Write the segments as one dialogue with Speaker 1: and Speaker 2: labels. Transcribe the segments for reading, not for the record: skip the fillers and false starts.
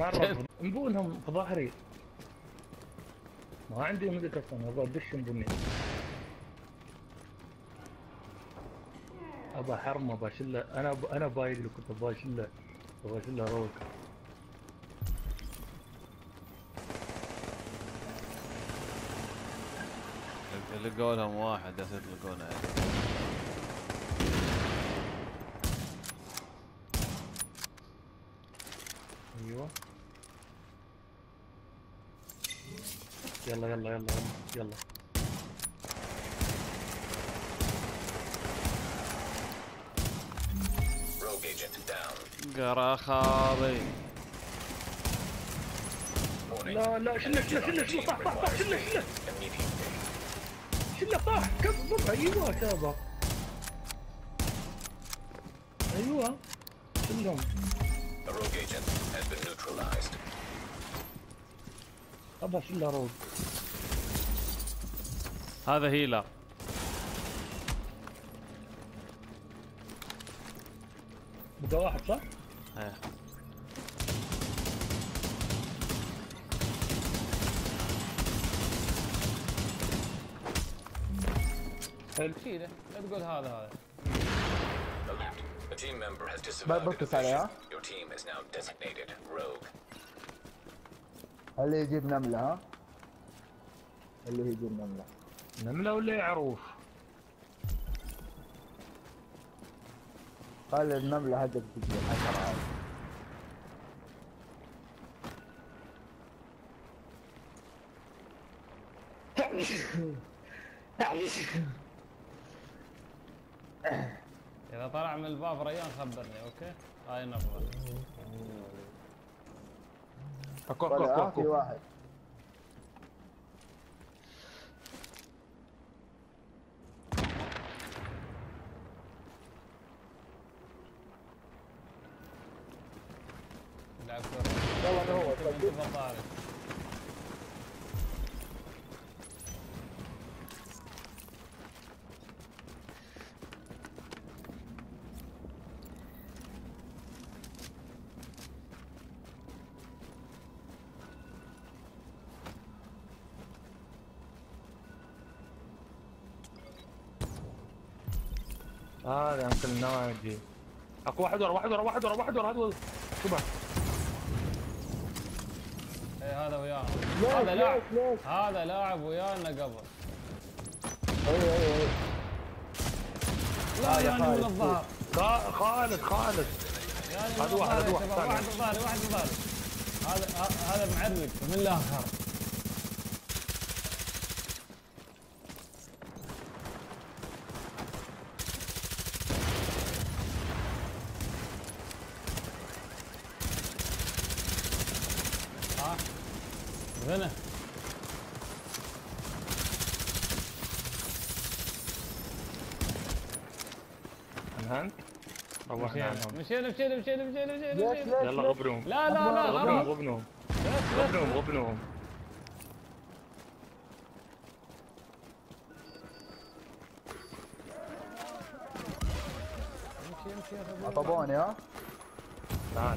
Speaker 1: مرة نبونهم في ظهري. ما عندي مدك اصلا، ابغى ادش بني. ابى حرمه، ابى شله. انا بايد اللي كنت ابغى شله. ابغى شله روك.
Speaker 2: لقوا لهم واحد يا سيد، لقونا.
Speaker 1: ايوه يلا يلا يلا يلا.
Speaker 3: Rogue agent down.
Speaker 2: قراخاضي.
Speaker 1: لا لا، شله طاح شله شله طاح. كف. ايوه شابه. ايوه كلهم.
Speaker 3: The rogue agent has been neutralized.
Speaker 1: ابى شله روج.
Speaker 2: هذا هيلر.
Speaker 1: بقى واحد صح؟
Speaker 2: ايه.
Speaker 1: حلو.
Speaker 2: شيله، لا تقول هذا.
Speaker 3: Alert. A team member has disavowed the
Speaker 4: بتصل عليها.
Speaker 3: mission. Your team is now designated rogue.
Speaker 4: اللي يجيب نملة ها؟ اللي يجيب نملة.
Speaker 1: نملة ولا يعروف؟
Speaker 4: خلي النملة هدف تجي حشرة عادي.
Speaker 2: اذا طلع من الباب ريان خبرني. اوكي هاي نبضة.
Speaker 4: اكو في واحد.
Speaker 2: يلعب كورة.
Speaker 4: والله هو
Speaker 1: هذا يمكن النواجي. اكو واحد ورا هذا شبه.
Speaker 2: ايه هذا ويانا.
Speaker 4: ليش
Speaker 2: هذا لاعب ويانا قبل.
Speaker 4: اي
Speaker 2: لا يعني من الظهر.
Speaker 1: خالد
Speaker 2: يعني
Speaker 1: هذا واحد
Speaker 2: بظهري. هذا معرق من الاخر. غنى.
Speaker 1: انهنت.
Speaker 2: مشينا.
Speaker 1: يلا غبنهم.
Speaker 2: لا
Speaker 1: غبنهم.
Speaker 2: امشي.
Speaker 4: عطبوني ها؟
Speaker 1: تعال.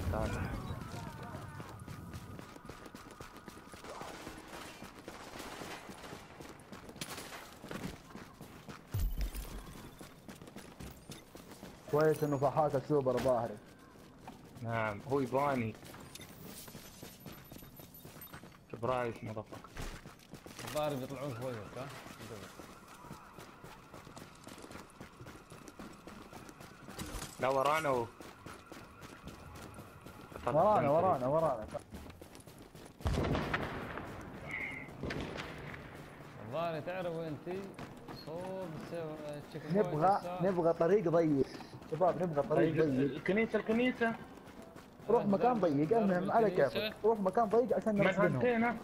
Speaker 4: كويس انه فحاك السوبر ظاهري.
Speaker 1: نعم هو يباني. برايس مضفك.
Speaker 2: الظاهر بيطلعون فوقك ها؟
Speaker 1: لا ورانا هو.
Speaker 4: ورانا.
Speaker 2: الظاهر تعرف انت صوب تشيك.
Speaker 4: نبغى طريق ضيق شباب، نبغى طريق ضيق.
Speaker 1: الكنيسة.
Speaker 4: روح مكان ضيق، المهم على كيفك، روح مكان ضيق عشان نرسلهم.
Speaker 1: منهنتين.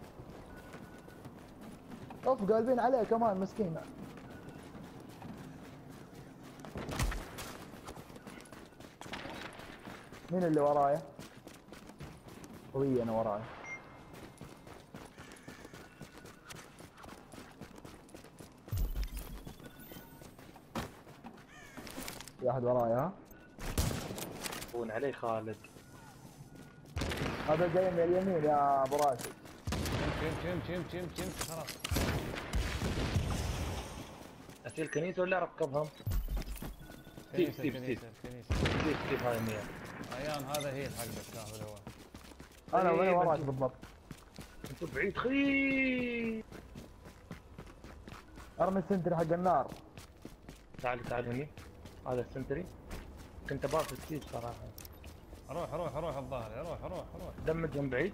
Speaker 4: اوف قالبين عليه كمان مسكين. مين اللي ورايا؟ انا ورايا. في واحد ورايا ها؟
Speaker 1: يكون عليه خالد.
Speaker 4: هذا جاي من اليمين يا ابو راشد.
Speaker 2: يمشي خلاص.
Speaker 1: اسير الكنيسه ولا اركبهم؟
Speaker 2: كنيسة
Speaker 1: ستيف هاي 100.
Speaker 2: ايام هذا هي حقك تاخذ هو.
Speaker 4: انا وين
Speaker 1: إيه،
Speaker 4: وراك بالضبط؟
Speaker 1: انتوا بعيد خي.
Speaker 4: ارمي السنتري حق النار.
Speaker 1: تعال هني. هذا السنتري. كنت باص ستيف صراحه.
Speaker 2: روح الظاهر، روح.
Speaker 1: دمجهم بعيد.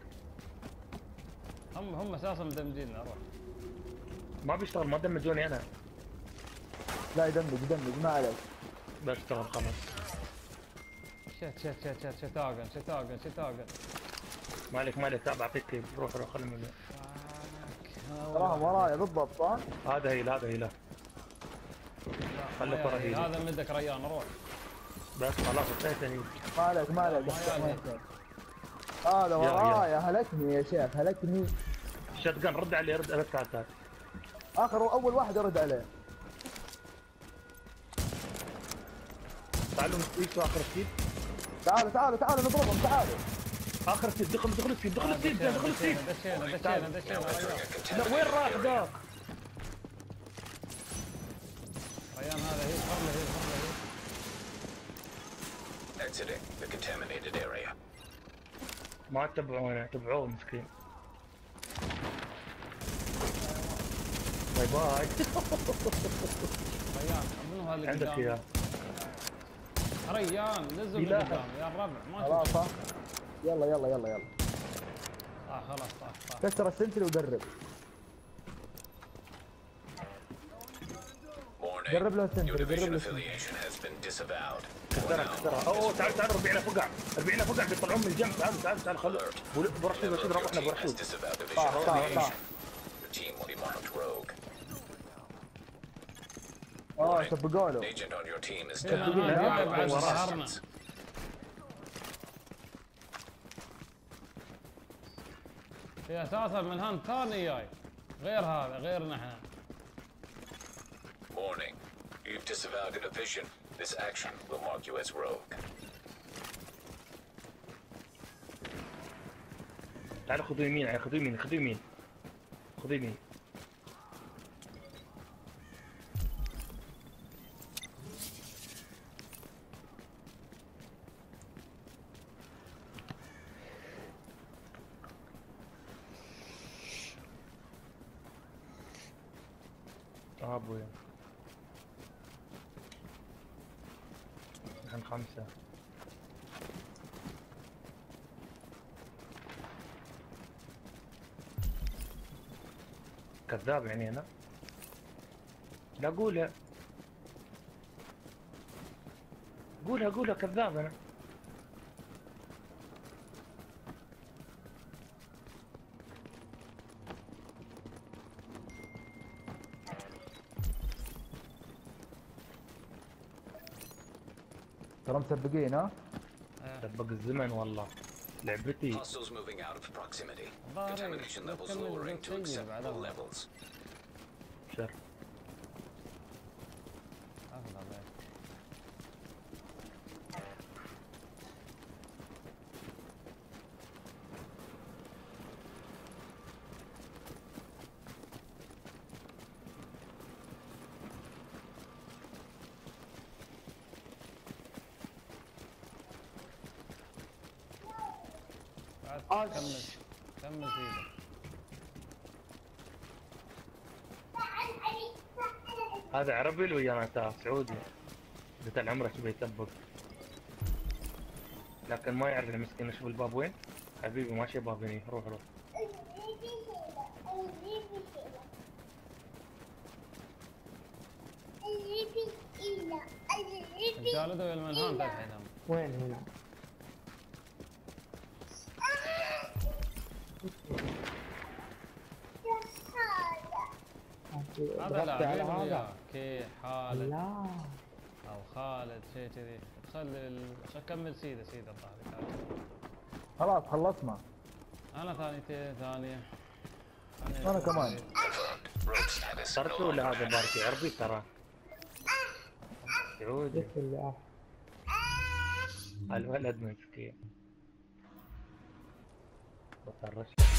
Speaker 2: هم اساسا مدمجيننا. روح.
Speaker 1: ما بيشتغل، ما دمجوني انا.
Speaker 4: لا يدمج ما عليك.
Speaker 1: بشتغل خلاص.
Speaker 2: شتاقن.
Speaker 1: مالك تعب اعطيك كيف. روح خليني.
Speaker 4: تراهم ورايا بالضبط صح؟
Speaker 1: هذا هيلا. خليك ورا هيلا.
Speaker 2: هذا مدك ريان. روح.
Speaker 1: بس خلاص انتهت هي.
Speaker 4: ما عليك. هذا ورايا هلكني يا شيخ هلكني.
Speaker 1: شتقن رد عليه رد تعال.
Speaker 4: اول واحد ارد عليه.
Speaker 1: تعالوا نسيب اخر السيب.
Speaker 4: تعالوا نضربهم تعالوا.
Speaker 1: اخر السيب دخل السيب.
Speaker 2: دشينا.
Speaker 1: لا وين راح ذاك؟
Speaker 2: ريان هذا هي الخرله.
Speaker 3: Exiting the contaminated area.
Speaker 1: ما تبعوه مسكين. باي.
Speaker 2: ريان منو هذا اللي
Speaker 1: عندك
Speaker 2: قدام؟
Speaker 1: اياه.
Speaker 2: ريان لزم
Speaker 1: لا.
Speaker 2: قدام يا الربع ما
Speaker 4: خلاص
Speaker 2: تشوف.
Speaker 4: يلا.
Speaker 2: خلاص طاح.
Speaker 4: كسر السنتري ودرب.
Speaker 3: Warning.
Speaker 4: جرب له
Speaker 3: Your
Speaker 4: السنتري
Speaker 3: division affiliation has been disavowed.
Speaker 1: كسرها. اوه تعال ربيعنا فقع بيطلعون من الجنب. تعال خلوا برشيد روحنا
Speaker 3: Team has
Speaker 1: برشيد.
Speaker 3: disavowed division
Speaker 4: طاح.
Speaker 3: affiliation. Your team will be marked rogue.
Speaker 4: سبقوا له.
Speaker 3: An agent on your team is
Speaker 2: هذا
Speaker 3: down.
Speaker 2: قاعد بعد
Speaker 1: وراه.
Speaker 2: سهرنا. هي اساسا من هان ثاني جاي. غيرنا احنا.
Speaker 3: Warning. You've disavowed a division. This action will mark you as rogue.
Speaker 1: تعالوا خذوا يمين. خذوا يمين. ابويا نحن 5. كذاب يعني انا. لا قولها كذاب انا.
Speaker 4: ترى مسبقين ها؟
Speaker 1: سبق الزمن والله لعبتي.
Speaker 3: Hostiles moving out of proximity.
Speaker 2: ضاري.
Speaker 3: Contamination levels
Speaker 2: نكمل
Speaker 3: lowering to
Speaker 2: نسجل
Speaker 3: acceptable
Speaker 2: بعدها.
Speaker 3: levels.
Speaker 1: شر.
Speaker 2: كمل سيدك.
Speaker 1: هذا عربي لو ويانا سعودي. قلت العمره شو بيسبق. لكن ما يعرف المسكين. شوف الباب وين. حبيبي ماشي باب هني. روح.
Speaker 2: الرجال ذول من هان الحين.
Speaker 4: وين هي؟
Speaker 2: هذا لاعبين وياه كي حالد
Speaker 4: لا
Speaker 2: او خالد شيء كذي. خلي كمل سيده الظاهر.
Speaker 4: خلاص خلصنا.
Speaker 2: انا ثانيه.
Speaker 4: انا كمان.
Speaker 3: Confirmed. Rogue status. No
Speaker 1: صرت ولا
Speaker 3: longer
Speaker 1: هذا
Speaker 3: active.
Speaker 1: باركي عربي ترى. سعودي. الولد مسكين. بطل رش.